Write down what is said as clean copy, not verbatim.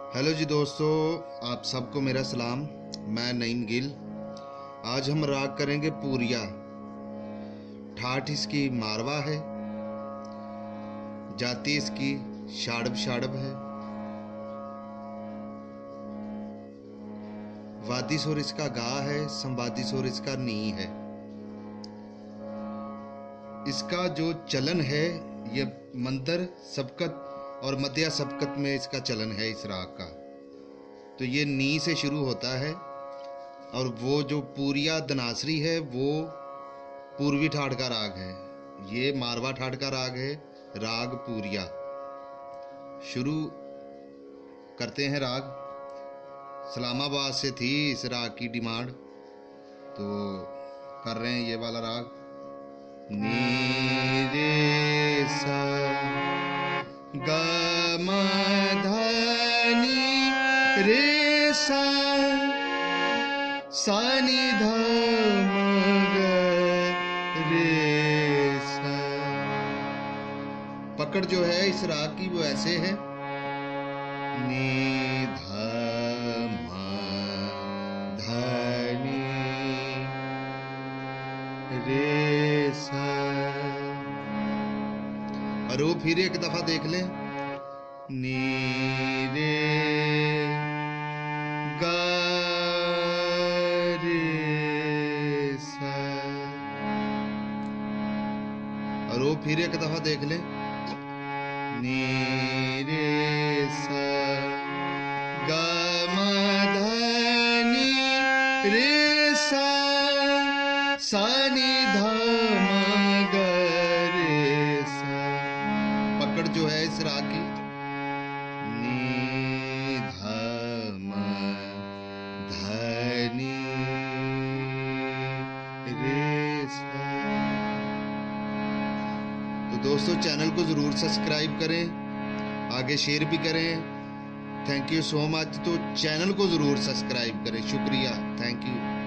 Hello जी दोस्तों, आप सबको मेरा सलाम। मैं नईम गिल। आज हम राग करेंगे पूरिया। ठाठ इसकी मारवा है, जाति इसकी शाड़ब शाड़ब है, वादी सुर इसका गा है, संवादी सुर इसका नी है। इसका जो चलन है ये मंतर सबकत और मध्या सबकत में इसका चलन है इस राग का। तो ये नी से शुरू होता है और वो जो पूरिया धनासरी है वो पूर्वी ठाठ का राग है। ये मारवा ठाठ का राग है, राग पूरिया। शुरू करते हैं राग। इस्लामाबाद से थी इस राग की डिमांड, तो कर रहे हैं ये वाला राग। नी रे सा ग म ध नि रे सा नि ध म ग रे सा। पकड़ जो है इस राग की वो ऐसे है, नी ध म ध नि रे सा। और वो फिर एक दफा देख लें, नी रे ग रे सा। और वो फिर एक दफा देख लें, नी रे सा ग म ध नि रे सा नि ध म ग रे सा। पकड़ जो है इस राग की, नी ध म ध नि रे सा। तो दोस्तों चैनल को ज़रूर सब्सक्राइब करें, आगे शेयर भी करें। Thank you so much. तो चैनल को ज़रूर सब्सक्राइब करें। शुक्रिया, थैंक यू।